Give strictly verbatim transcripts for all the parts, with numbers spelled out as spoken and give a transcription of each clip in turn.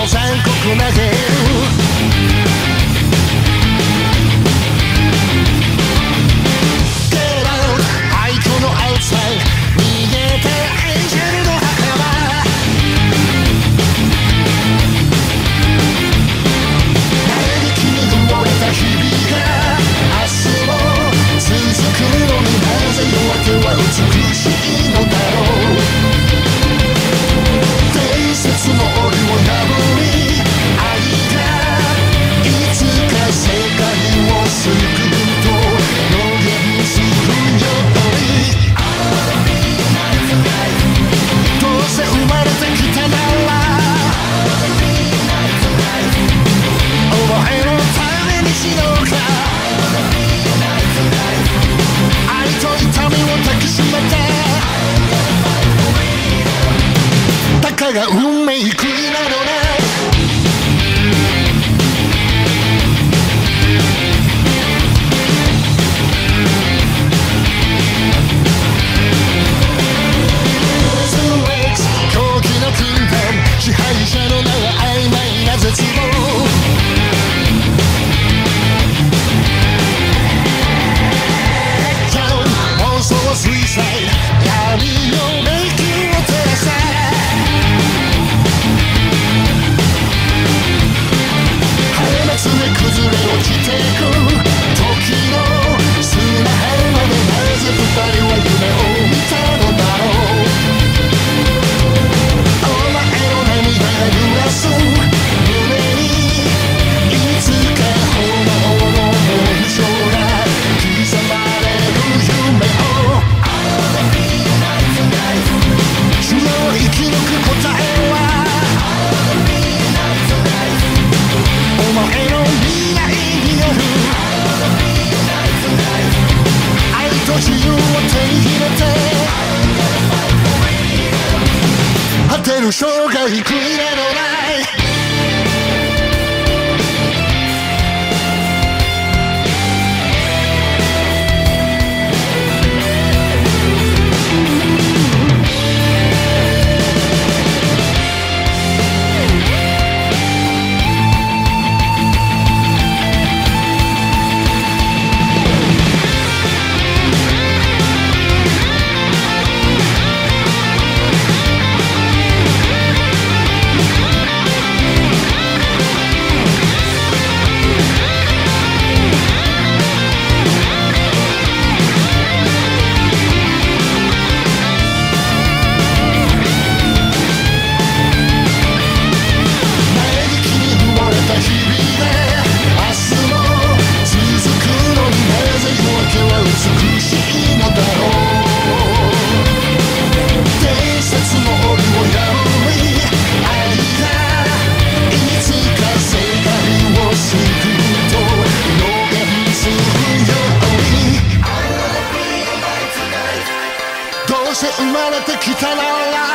残酷投げるが運命くいなのね狂気の禁断支配者の名は曖昧な絶望妄想は水彩闇の迷宮を照らせ崩れ落ちてく時の砂浜でなぜ二人は夢を見たのだろうお前の涙が揺らす胸にいつか炎の紋章が刻まれる夢をその生き抜く答えはお前の愛と自由を手に入れて果てる生涯悔いなどない生まれてきたなら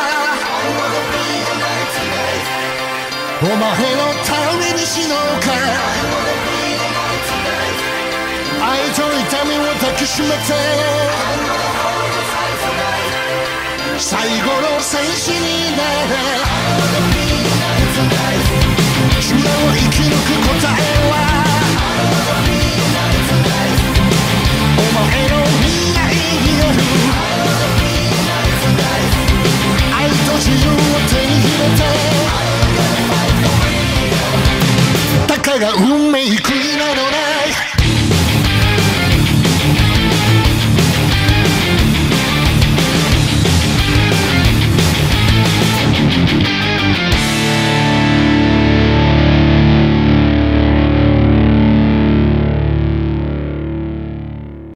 お前のために死のうか愛と痛みを抱きしめて最後の戦士になれそれを生き抜く答えはお前の未来による愛と自由を手に入れてたかが運命く